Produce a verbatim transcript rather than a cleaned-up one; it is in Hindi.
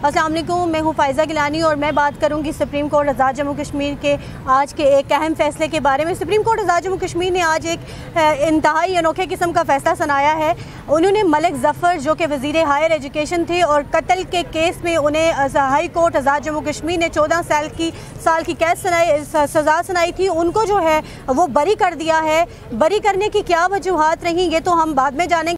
अस्सलाम वालेकुम, मैं हूँ फ़ाइज़ा गिलानी और मैं बात करूँगी सुप्रीम कोर्ट आज़ाद जम्मू कश्मीर के आज के एक अहम फ़ैसले के बारे में। सुप्रीम कोर्ट आज़ाद जम्मू कश्मीर ने आज एक इंतहाई अनोखे किस्म का फ़ैसला सुनाया है। उन्होंने मलिक ज़फ़र जो कि वज़ीर हायर एजुकेशन थे और कत्ल के केस में उन्हें हाई कोर्ट आज़ाद जम्मू कश्मीर ने चौदह साल की साल की कैद सुनाई सज़ा सुनाई थी, उनको जो है वो बरी कर दिया है। बरी करने की क्या वजूहात रहीं ये तो हम बाद में जानेंगे।